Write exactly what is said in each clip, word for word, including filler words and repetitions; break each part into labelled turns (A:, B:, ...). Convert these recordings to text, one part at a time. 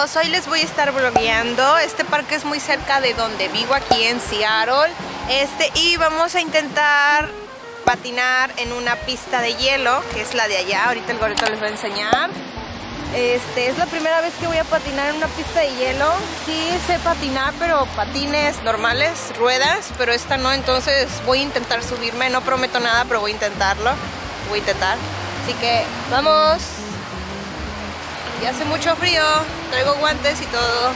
A: chicos, hoy les voy a estar vlogueando. Este parque es muy cerca de donde vivo, aquí en Seattle. Este, y vamos a intentar patinar en una pista de hielo, que es la de allá. Ahorita el gorrito les va a enseñar. Este, es la primera vez que voy a patinar en una pista de hielo. Sí sé patinar, pero patines normales, ruedas, pero esta no, entonces voy a intentar subirme. No prometo nada, pero voy a intentarlo. Voy a intentar. Así que, ¡vamos! Y hace mucho frío, traigo guantes y todo.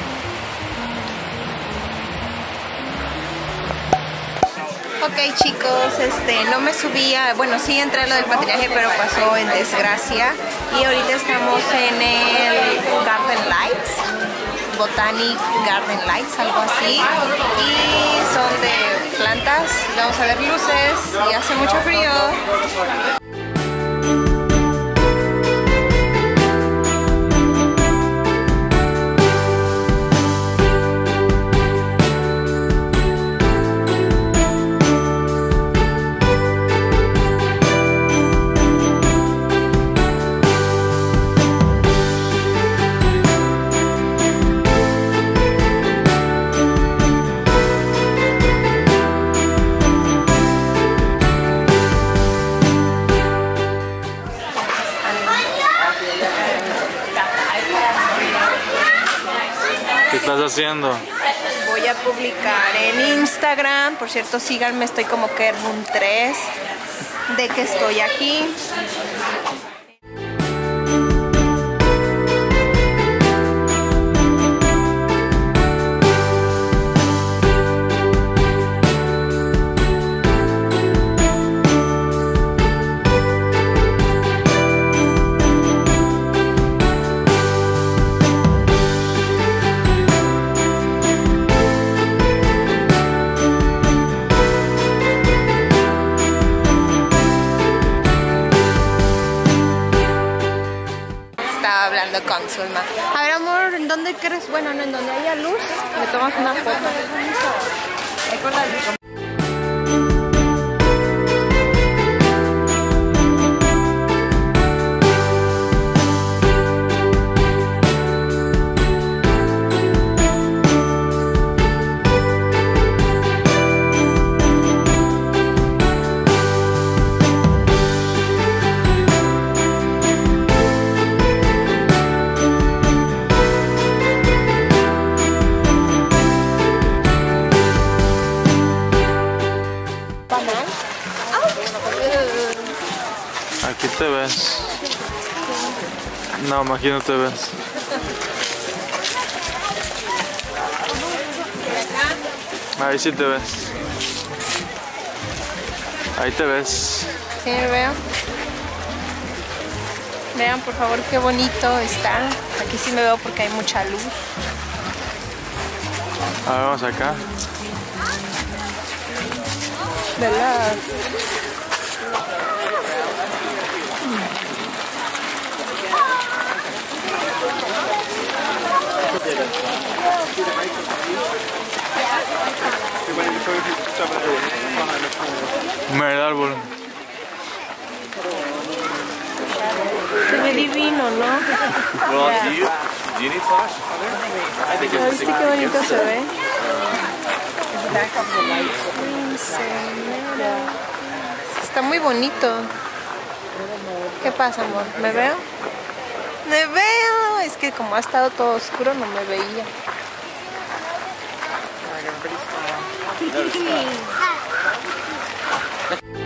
A: Ok chicos, este, no me subía, bueno sí entré a lo del patinaje, pero pasó en desgracia. Y ahorita estamos en el Garden Lights, Botanic Garden Lights, algo así. Y son de plantas, vamos a ver luces y hace mucho frío.
B: ¿Qué estás haciendo?
A: Voy a publicar en Instagram, por cierto síganme, estoy como Kermun tres, de que estoy aquí. Hablando con Zulma. A ver, amor, ¿en dónde crees? Bueno, no, en donde haya luz, me tomas una foto. Ahí con la luz.
B: Aquí te ves. No, aquí no te ves. Ahí sí te ves. Ahí te ver.
A: Sí, me veo. Vean por favor qué bonito está. Aquí sí me veo porque hay mucha luz.
B: A ver, vamos acá.
A: ¿Verdad?
B: Mira el árbol.
A: Se ve divino, ¿no?
C: Well, do you, do you need flash? I think it's
A: ¿Viste qué bonito se ve? Está muy bonito. ¿Qué pasa, amor? ¿Me veo? ¡Me veo! Es que como ha estado todo oscuro no me veía.
C: Everybody's